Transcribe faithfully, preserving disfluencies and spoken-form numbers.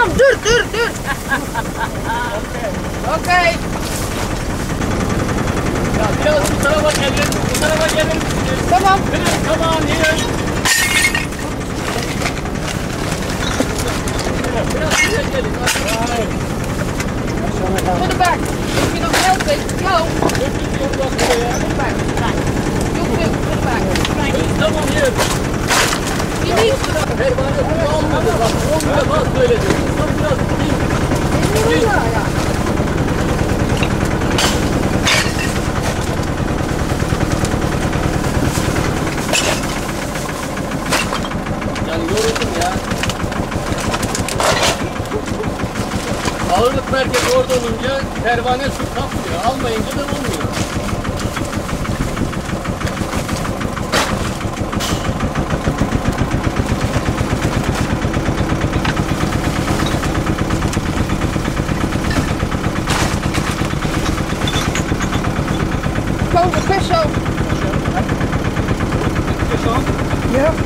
Tamam dur dur dur. Okey. Okey. Ya biraz bu tarafa gelir, bu tarafa gelir. Tamam. Come on here. Biraz şuraya gelin. To the back. If you don't help it, go. To the back. You too. To the back. Come on here. You need Pervane suyu almadı. Bak on defa söyledim. Sen biraz gidin. Gidin. Yani yoruldum ya. Ağırlık merkezi orada olunca pervane su kapmıyor. Almayınca da olmuyor. go the fish out. Fish on? Yeah.